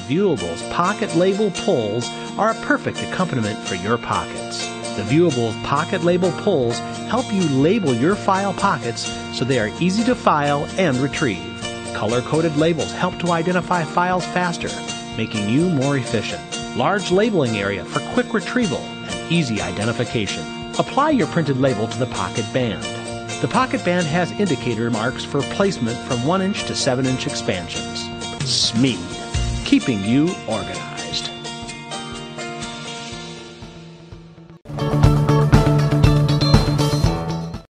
Viewables Pocket Label Pulls are a perfect accompaniment for your pockets. The Viewables Pocket Label Pulls help you label your file pockets so they are easy to file and retrieve. Color-coded labels help to identify files faster, making you more efficient. Large labeling area for quick retrieval and easy identification. Apply your printed label to the pocket band. The pocket band has indicator marks for placement from 1-inch to 7-inch expansions. Smead, keeping you organized.